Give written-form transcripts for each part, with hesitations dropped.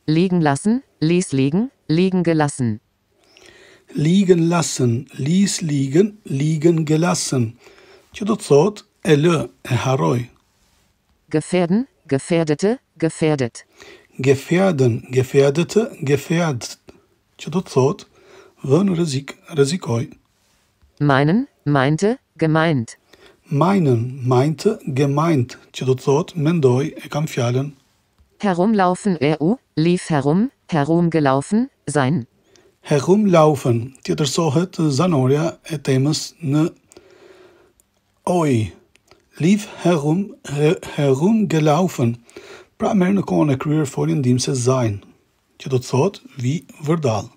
liegen lassen, ließ liegen, liegen gelassen. Liegen lassen, ließ liegen, ligen gelassen. Që do të thotë e lë, e harroj. Gefährden, gefährdete, gefährdet. Gefährden, gefährdete, gefährdet. Që do të thotë vën rrezik, rrezikoj. Meinen, meinte, gemeint. Meinen, meinte, gemeint. Që do të thotë mendoj, e kam fjalën. Herumlaufen, lief herum, herumgelaufen, sein. Herumlaufen, tjetërsohet zanorja e temës në oj. Lief herumgelaufen. Pra merr në kohën e kryer foljen ndihmëse sein, që do të thotë vi vërdall.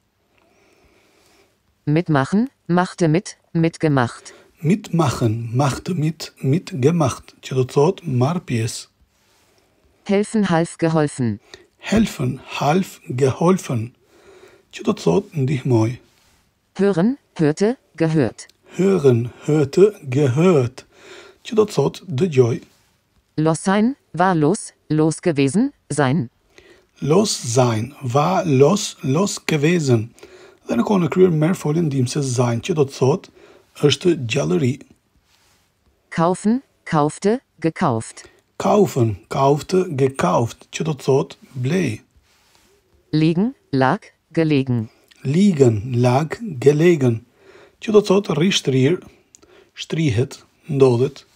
Mitmachen, machte mit, mitgemacht. Mitmachen, machte mit, mitgemacht, që do të thotë marr pjesë. Helfen, half, geholfen. Helfen, half, geholfen, që do të thotë ndihmoj. Hören, hörte, gehört. Hören, hörte, gehört, që do të thotë dëgjoj. Los sein, war los, los gewesen, sein. Los sein, war los, los gewesen. Dhe në kohën e kryer merr foljen ndihmëse sein, që do të thotë është gjallëri. Kaufen, kaufte, gekauft. Kaufen, kaufte, gekauft, që do të thotë blej. Liegen, lag, gelegen. Liegen, lag, gelegen, që do të thotë rri shtrir, shtrihet, ndodhet.